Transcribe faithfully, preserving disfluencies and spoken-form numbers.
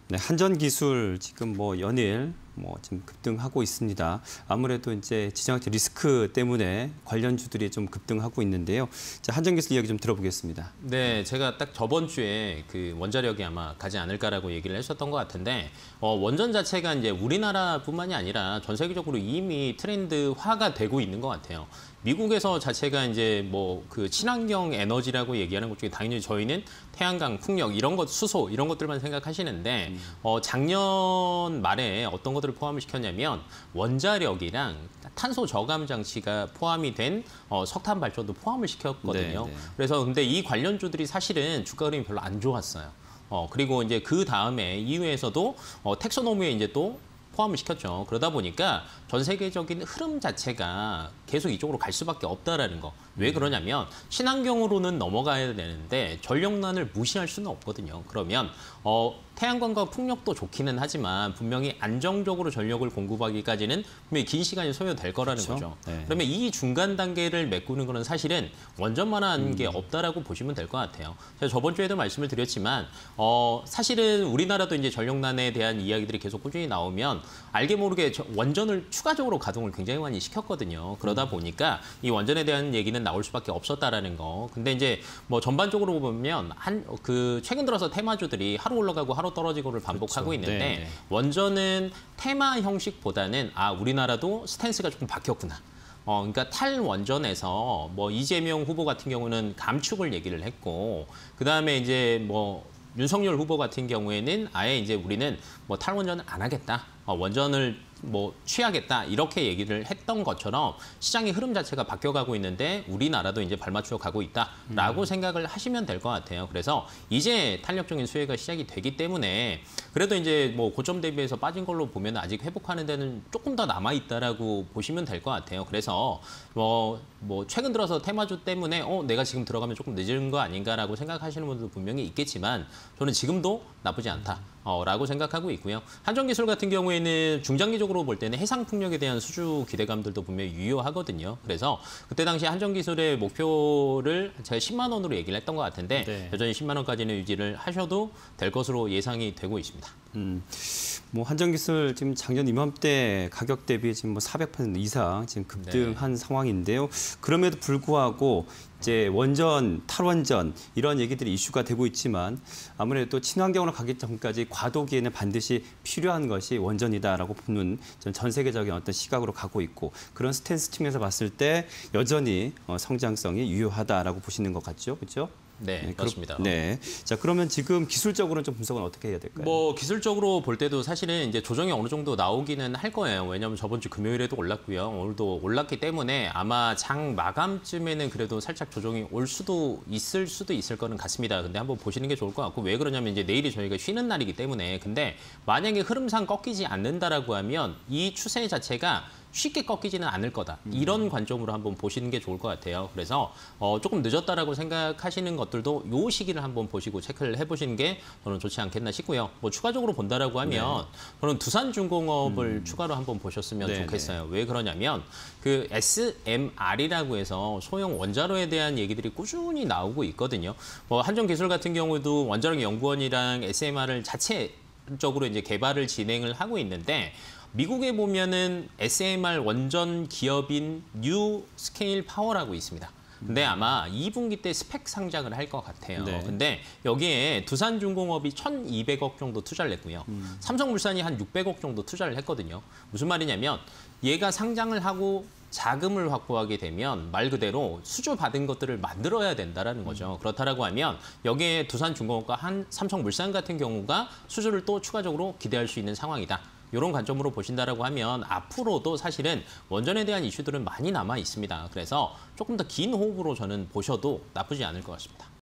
네, 한전기술 지금 뭐 연일 뭐 지금 급등하고 있습니다. 아무래도 이제 지정학적 리스크 때문에 관련주들이 좀 급등하고 있는데요. 자, 한전기술 이야기 좀 들어보겠습니다. 네, 제가 딱 저번 주에 그 원자력이 아마 가지 않을까라고 얘기를 했었던 것 같은데 어, 원전 자체가 이제 우리나라뿐만이 아니라 전 세계적으로 이미 트렌드화가 되고 있는 것 같아요. 미국에서 자체가 이제 뭐 그 친환경 에너지라고 얘기하는 것 중에 당연히 저희는 태양광, 풍력 이런 것, 수소 이런 것들만 생각하시는데 음. 어, 작년 말에 어떤 것들을 포함을 시켰냐면 원자력이랑 탄소 저감 장치가 포함이 된 어, 석탄 발전도 포함을 시켰거든요. 네, 네. 그래서 근데 이 관련주들이 사실은 주가 흐름이 별로 안 좋았어요. 어, 그리고 이제 그 다음에 이후에서도 어, 텍소노미에 이제 또 포함을 시켰죠. 그러다 보니까 전 세계적인 흐름 자체가 계속 이쪽으로 갈 수밖에 없다라는 거. 왜 그러냐면 친환경으로는 넘어가야 되는데 전력난을 무시할 수는 없거든요. 그러면 어, 태양광과 풍력도 좋기는 하지만 분명히 안정적으로 전력을 공급하기까지는 분명히 긴 시간이 소요될 거라는 그렇죠? 거죠. 네. 그러면 이 중간 단계를 메꾸는 거는 사실은 원전만한 음. 게 없다라고 보시면 될 것 같아요. 제가 저번 주에도 말씀을 드렸지만 어, 사실은 우리나라도 이제 전력난에 대한 이야기들이 계속 꾸준히 나오면 알게 모르게 원전을 추가적으로 가동을 굉장히 많이 시켰거든요. 그러다 음. 보니까 이 원전에 대한 얘기는 나올 수밖에 없었다라는 거. 근데 이제 뭐 전반적으로 보면 한 그 최근 들어서 테마주들이 하루 올라가고 하루 떨어지고를 반복하고 그렇죠. 있는데 네네. 원전은 테마 형식보다는 아 우리나라도 스탠스가 조금 바뀌었구나. 어, 그러니까 탈원전에서 뭐 이재명 후보 같은 경우는 감축을 얘기를 했고 그 다음에 이제 뭐 윤석열 후보 같은 경우에는 아예 이제 우리는 뭐 탈원전을 안 하겠다. 어, 원전을 뭐 취하겠다 이렇게 얘기를 했던 것처럼 시장의 흐름 자체가 바뀌어가고 있는데 우리나라도 이제 발맞추어 가고 있다라고 음. 생각을 하시면 될 것 같아요. 그래서 이제 탄력적인 수혜가 시작이 되기 때문에 그래도 이제 뭐 고점 대비해서 빠진 걸로 보면 아직 회복하는 데는 조금 더 남아 있다라고 보시면 될 것 같아요. 그래서 뭐, 뭐 최근 들어서 테마주 때문에 어 내가 지금 들어가면 조금 늦은 거 아닌가라고 생각하시는 분들도 분명히 있겠지만 저는 지금도 나쁘지 않다. 어, 라고 생각하고 있고요. 한전기술 같은 경우에는 중장기적으로 볼 때는 해상풍력에 대한 수주 기대감들도 분명히 유효하거든요. 그래서 그때 당시 한전기술의 목표를 제가 십만 원으로 얘기를 했던 것 같은데 네. 여전히 십만 원까지는 유지를 하셔도 될 것으로 예상이 되고 있습니다. 음, 뭐 한전기술 지금 작년 이맘때 가격 대비 지금 뭐 사백 퍼센트 이상 지금 급등한 네. 상황인데요. 그럼에도 불구하고 이제 원전, 탈원전 이런 얘기들이 이슈가 되고 있지만 아무래도 친환경으로 가기 전까지 과도기에는 반드시 필요한 것이 원전이다라고 보는 전 세계적인 어떤 시각으로 가고 있고 그런 스탠스 측면에서 봤을 때 여전히 성장성이 유효하다라고 보시는 것 같죠, 그렇죠? 네, 네, 맞습니다. 네. 자, 그러면 지금 기술적으로는 좀 분석은 어떻게 해야 될까요? 뭐 기술적으로 볼 때도 사실은 이제 조정이 어느 정도 나오기는 할 거예요. 왜냐하면 저번 주 금요일에도 올랐고요. 오늘도 올랐기 때문에 아마 장 마감쯤에는 그래도 살짝 조정이 올 수도 있을 수도 있을 거는 같습니다. 근데 한번 보시는 게 좋을 것 같고 왜 그러냐면 이제 내일이 저희가 쉬는 날이기 때문에 근데 만약에 흐름상 꺾이지 않는다라고 하면 이 추세 자체가 쉽게 꺾이지는 않을 거다. 이런 관점으로 한번 보시는 게 좋을 것 같아요. 그래서 어, 조금 늦었다라고 생각하시는 것들도 요 시기를 한번 보시고 체크를 해보시는 게 저는 좋지 않겠나 싶고요. 뭐 추가적으로 본다라고 하면 네. 저는 두산중공업을 음. 추가로 한번 보셨으면 네네. 좋겠어요. 왜 그러냐면 그 에스엠알이라고 해서 소형 원자로에 대한 얘기들이 꾸준히 나오고 있거든요. 뭐 한전기술 같은 경우도 원자력 연구원이랑 에스엠알을 자체적으로 이제 개발을 진행을 하고 있는데. 미국에 보면은 에스엠알 원전 기업인 뉴 스케일 파워라고 있습니다. 근데 아마 이 분기 때 스펙 상장을 할 것 같아요. 네. 근데 여기에 두산중공업이 천이백억 정도 투자를 했고요. 음. 삼성물산이 한 육백억 정도 투자를 했거든요. 무슨 말이냐면 얘가 상장을 하고 자금을 확보하게 되면 말 그대로 수주 받은 것들을 만들어야 된다라는 거죠. 음. 그렇다라고 하면 여기에 두산중공업과 한 삼성물산 같은 경우가 수주를 또 추가적으로 기대할 수 있는 상황이다. 이런 관점으로 보신다라고 하면 앞으로도 사실은 원전에 대한 이슈들은 많이 남아 있습니다. 그래서 조금 더 긴 호흡으로 저는 보셔도 나쁘지 않을 것 같습니다.